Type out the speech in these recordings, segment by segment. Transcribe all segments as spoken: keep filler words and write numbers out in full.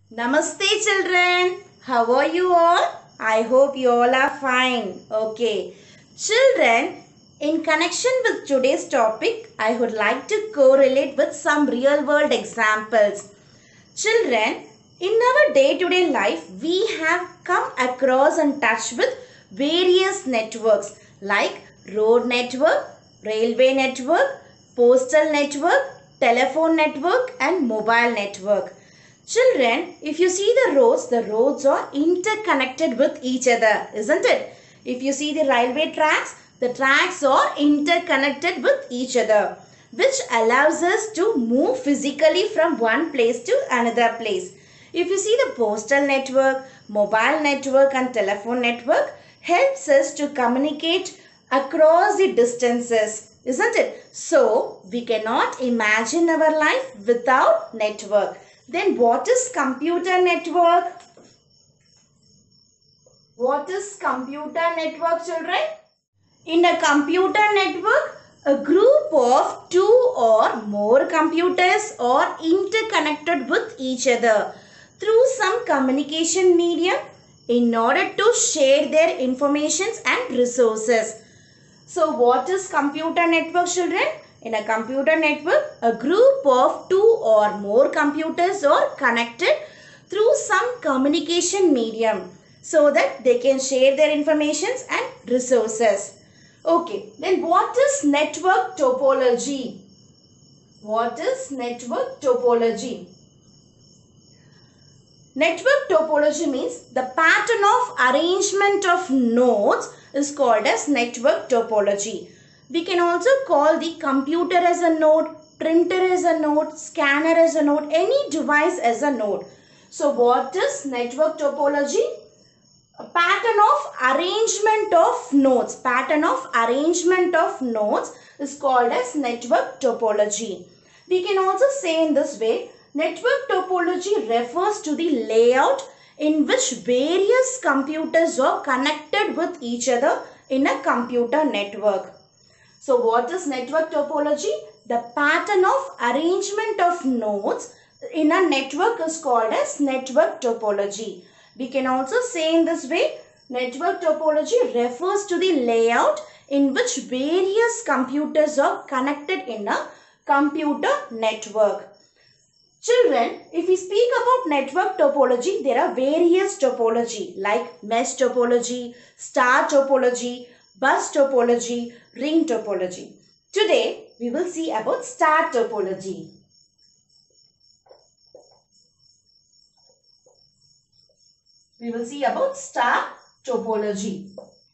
Namaste children. How are you all? I hope you all are fine. Okay. Children, in connection with today's topic, I would like to correlate with some real world examples. Children, in our day-to-day life, we have come across and touched with various networks like road network, railway network, postal network, telephone network and mobile network. Children, if you see the roads, the roads are interconnected with each other, isn't it? If you see the railway tracks, the tracks are interconnected with each other, which allows us to move physically from one place to another place. If you see the postal network, mobile network and telephone network helps us to communicate across the distances, isn't it? So, we cannot imagine our life without network. Then what is computer network? What is computer network, children? In a computer network, a group of two or more computers are interconnected with each other through some communication medium in order to share their information and resources. So what is computer network, children? In a computer network, a group of two or more computers are connected through some communication medium so that they can share their information and resources. Okay, then what is network topology? What is network topology? Network topology means the pattern of arrangement of nodes is called as network topology. We can also call the computer as a node, printer as a node, scanner as a node, any device as a node. So what is network topology? A pattern of arrangement of nodes. Pattern of arrangement of nodes is called as network topology. We can also say in this way, network topology refers to the layout in which various computers are connected with each other in a computer network. So what is network topology? The pattern of arrangement of nodes in a network is called as network topology. We can also say in this way, network topology refers to the layout in which various computers are connected in a computer network. Children, if we speak about network topology, there are various topology like mesh topology, star topology, bus topology, ring topology. Today, we will see about star topology. We will see about star topology.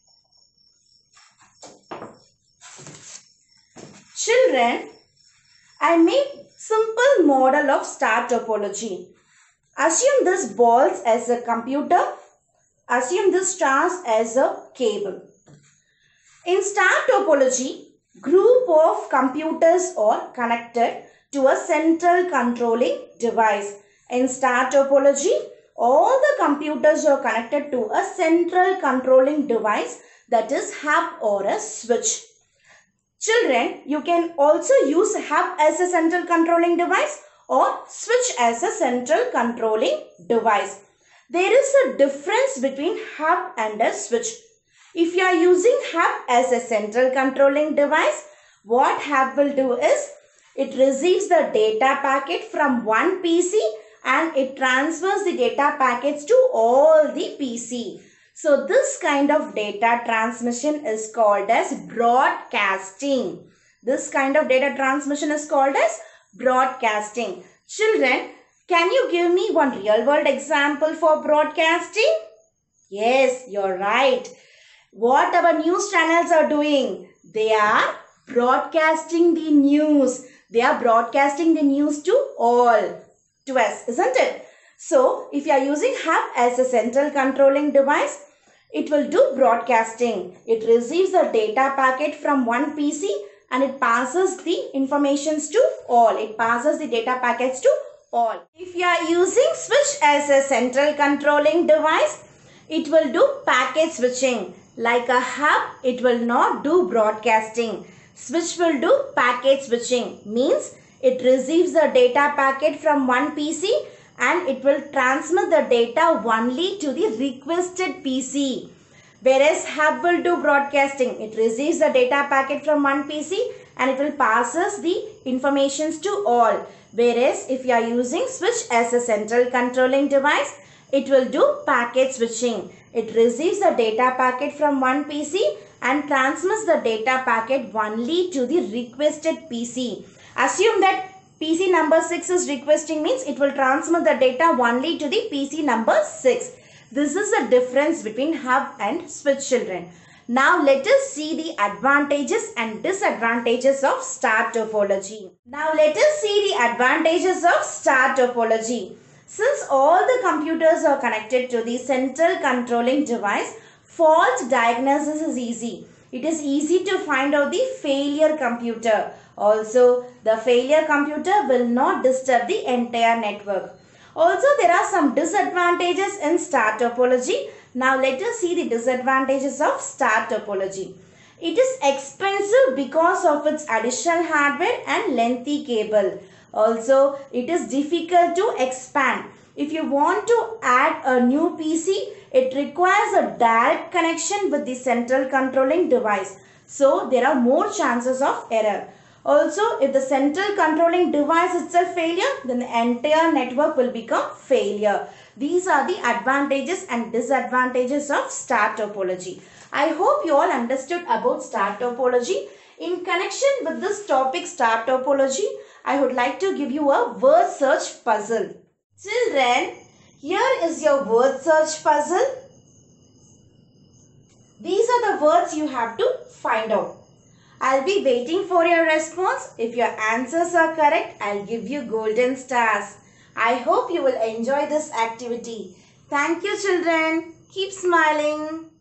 Children, I made simple model of star topology. Assume this balls as a computer. Assume this stars as a cable. In star topology, group of computers are connected to a central controlling device. In star topology, all the computers are connected to a central controlling device, that is hub or a switch. Children, you can also use hub as a central controlling device or switch as a central controlling device. There is a difference between hub and a switch. If you are using hub as a central controlling device, what hub will do is, it receives the data packet from one P C and it transfers the data packets to all the P C. So this kind of data transmission is called as broadcasting. This kind of data transmission is called as broadcasting. Children, can you give me one real world example for broadcasting? Yes, you're right. What our news channels are doing? They are broadcasting the news. They are broadcasting the news to all, to us, isn't it? So, if you are using hub as a central controlling device, it will do broadcasting. It receives the data packet from one P C and it passes the informations to all. It passes the data packets to all. If you are using switch as a central controlling device, it will do packet switching. Like a hub, it will not do broadcasting. Switch will do packet switching. Means it receives the data packet from one P C and it will transmit the data only to the requested P C. Whereas hub will do broadcasting. It receives the data packet from one P C and it will passes the informations to all. Whereas if you are using switch as a central controlling device, it will do packet switching. It receives the data packet from one P C and transmits the data packet only to the requested P C. Assume that P C number six is requesting, means it will transmit the data only to the P C number six. This is the difference between hub and switch, children. Now let us see the advantages and disadvantages of star topology. Now let us see the advantages of star topology. Since all the computers are connected to the central controlling device, fault diagnosis is easy. It is easy to find out the failure computer. Also, the failure computer will not disturb the entire network. Also, there are some disadvantages in star topology. Now, let us see the disadvantages of star topology. It is expensive because of its additional hardware and lengthy cable. Also, it is difficult to expand. If you want to add a new P C, it requires a direct connection with the central controlling device. So, there are more chances of error. Also, if the central controlling device itself failure, then the entire network will become failure. These are the advantages and disadvantages of star topology. I hope you all understood about star topology. In connection with this topic star topology, I would like to give you a word search puzzle. Children, here is your word search puzzle. These are the words you have to find out. I'll be waiting for your response. If your answers are correct, I'll give you golden stars. I hope you will enjoy this activity. Thank you, children. Keep smiling.